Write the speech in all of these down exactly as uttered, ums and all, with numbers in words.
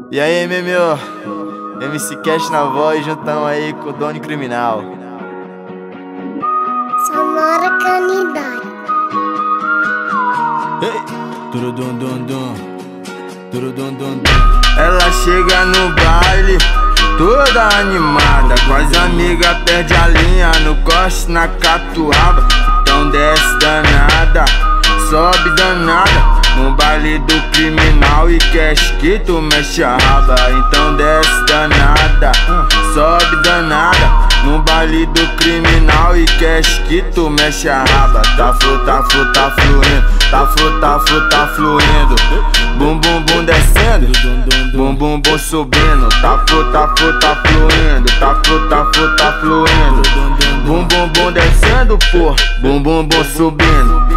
E aí, meu, M C Cash na voz, juntão aí com o Dono Criminal. Sonora Canidade. Hey. Turudundundum, turudundundum. Ela chega no baile, toda animada, com as amigas perde a linha, no corte, na catuaba. Então desce danada, sobe danada, no baile do criminal e cash que tu mexe a raba. Então desce danada, sobe danada, no baile do criminal e cash que tu mexe a raba. Tá flu, tá flu, tá fluindo, tá flu, tá flu, tá fluindo. Bum bum bum descendo, bum bum bum subindo. Tá flu, tá flu, tá fluindo, tá flu, tá flu, tá fluindo. Bum bum bum descendo, pô, bum bum bum subindo.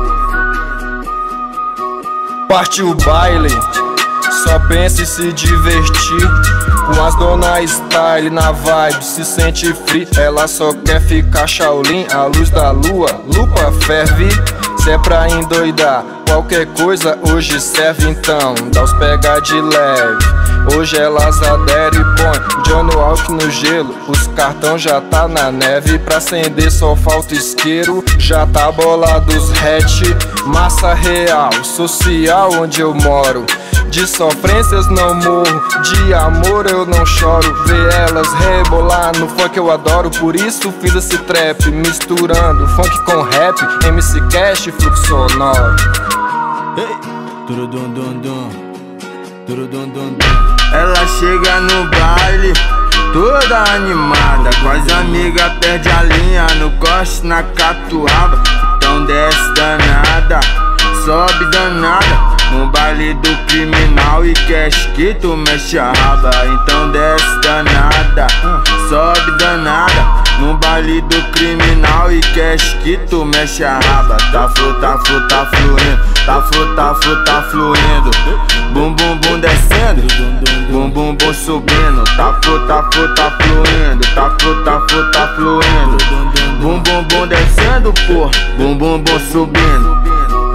Parte o baile, só pensa em se divertir. Com as dona style na vibe, se sente free. Ela só quer ficar Shaolin, a luz da lua, lupa ferve. Se é pra endoidar, qualquer coisa hoje serve. Então, dá os pega de leve. Hoje elas aderem e põe Johnny Walk no gelo. Os cartão já tá na neve. Pra acender só falta isqueiro. Já tá bolado os hatch. Massa real, social onde eu moro. De sofrências não morro, de amor eu não choro. Ver elas rebolar no funk eu adoro. Por isso fiz esse trap, misturando funk com rap. M C Cash, fluxo sonoro. Hey. Turudundundum, turudundundum. Ela chega no baile, toda animada, com as amigas perde a linha, no corte, na catuaba. Então desce danada, sobe danada, no baile do criminal e cash que tu mexe a raba. Então desce danada, sobe danada, no baile do criminal e cash que tu mexe a raba. Tá flu, tá flu, tá fluindo, tá flu, tá flu, tá fluindo. Bum bum bum descendo, bum bum bum subindo. Tá flu, tá flu, tá fluindo, tá flu, tá flu, tá fluindo. Bum bum bum descendo, pô, bum bum bum subindo.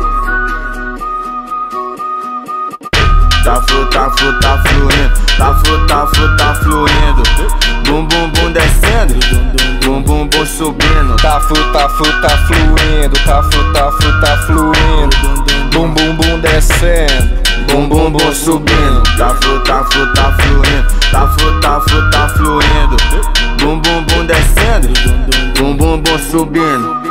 Tá flu, tá flu, tá fluindo, tá flu, tá flu, tá fluindo. Bum bum bum descendo, bum bum bum subindo. Tá flu, tá flu, tá fluindo, tá flu, tá flu, tá fluindo. Bum bum bum descendo, bum bum bum subindo. Tá flu, tá flu, tá fluindo, tá flu, tá flu, tá fluindo. Bum bum bum descendo, bum bum bum subindo.